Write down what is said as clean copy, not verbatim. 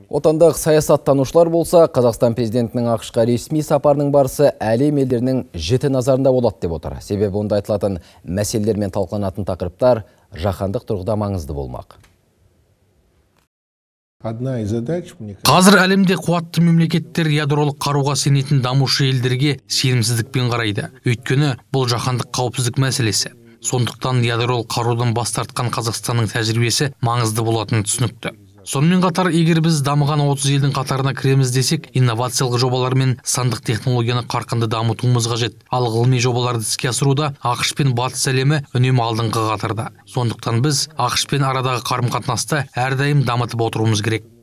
Отандық саясаттанушылар болса, Қазақстан президентінің ақшқа ресми сапарының барысы әлем елдерінің жіті назарында болады деп отыр. Себебі онда айтылатын мәселелер мен талқыланатын тақырыптар жаһандық тұрғыда маңызды болмақ. Қазір әлемде қуатты мемлекеттер ядролық қаруға сенетін дамушы елдерге сенімсіздікпен қарайды. Өйткені бұл жаһандық қауіпсіздік мәселесі. Сондықтан ядролық қарудан бас тартқан Қазақстанның тәжірибесі маңызды болатыны түсінікті. Сонымен қатар, егер біз дамыған 30 елдің қатарына кіреміз десек, инновациялық жобалар мен сандық технологияны қарқынды дамытуымыз қажет. Ал ғылыми жобаларды іске асыруда ақш пен батыс әлемі үнемі алдыңғы қатарда. Сондықтан біз ақш пен арадағы қарым-қатынасты әрдайым дамытып отыруымыз керек.